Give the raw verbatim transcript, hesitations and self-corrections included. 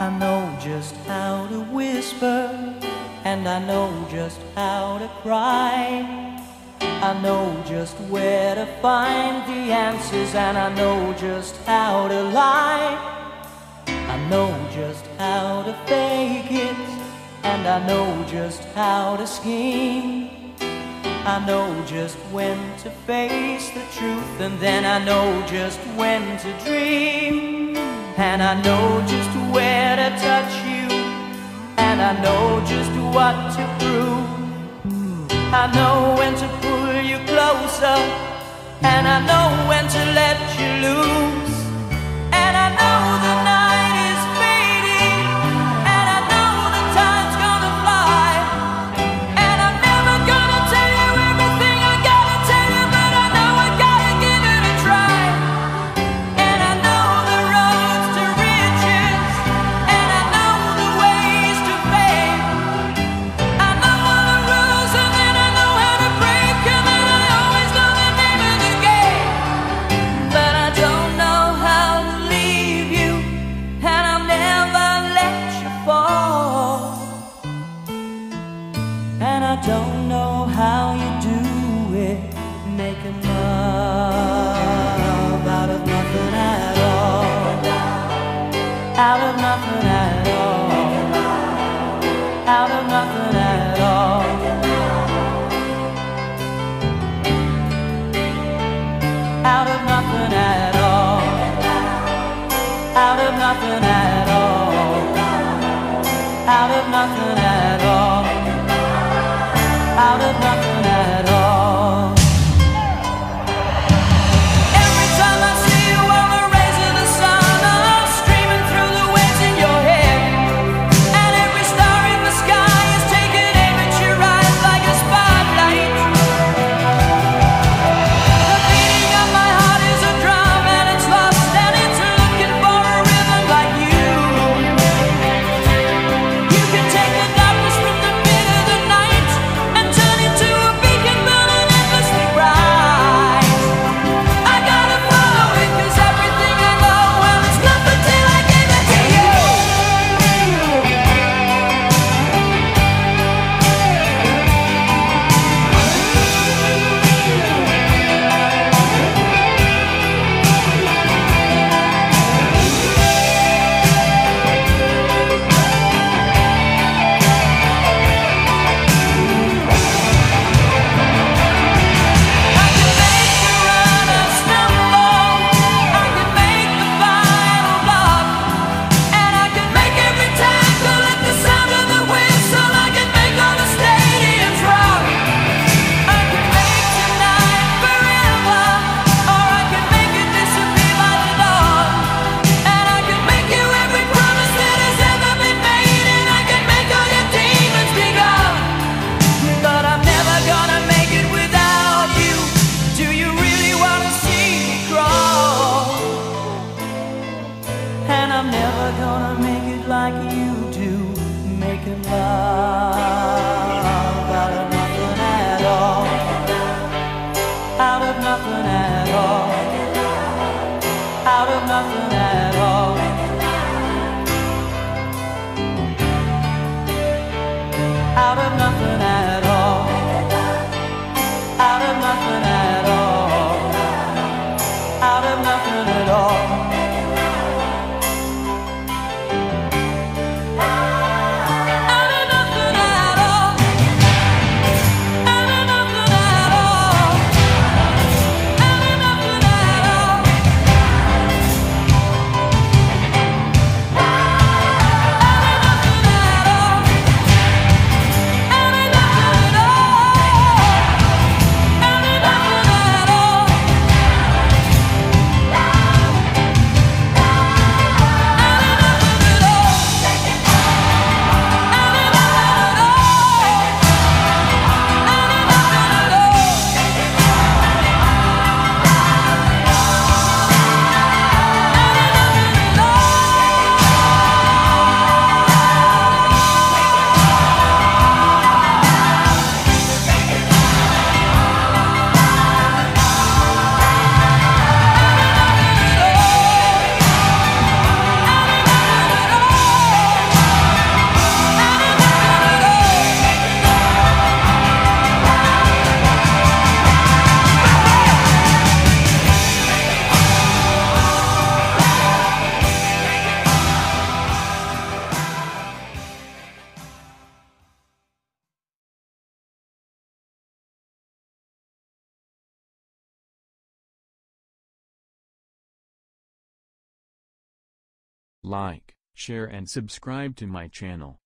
I know just how to whisper, and I know just how to cry. I know just where to find the answers, and I know just how to lie. I know just how to fake it, and I know just how to scheme. I know just when to face the truth, and then I know just when to dream. And I know just where to touch you, and I know just what to prove. I know when to pull you closer, and I know when to let you loose. And I know the night is fading, and I know the time's gonna fly. And I'm never gonna tell you everything I gotta tell you, but I know I gotta give it a try. And I know the roads to riches, and I know the ways to fame. I know all the rules, and then I know how to break them, and I always know the name of the game. But I don't know how to leave you, and I'll never let you fall. And I don't know how you do it, making love out of nothing at all. Out of nothing at all. Out of nothing at all. Out of nothing at all. Out of nothing at all. Out of nothing at all. Out of nothing at all. Every time I see you on the rays of the sun, I'm streaming through the waves in your head. And every star in the sky is taking aim at your eyes like a spotlight. The beating of my heart is a drum, and it's lost, and it's looking for a rhythm like you. You can take the darkness from the pit of the night and turn it to a beacon burning endlessly bright. I gotta follow it, 'cause everything I know, well, it's nothing till I give it to you. I can make the runner stumble, I can make the final block, and I can make every tackle at the sound of the whistle. I can make all the stadiums rock. I can make tonight forever, or I can make it disappear by the dawn. And I can make you every promise that has ever been made, and I can make all your demons be gone. But I'm never gonna make it without you. Do you really wanna see me crawl? And I'm never gonna make it like you do, making love out of nothing at all. Out of nothing at all. Out of nothing at all. Out of nothing at all. Out of nothing at all. Out of nothing at all. like, share and subscribe to my channel.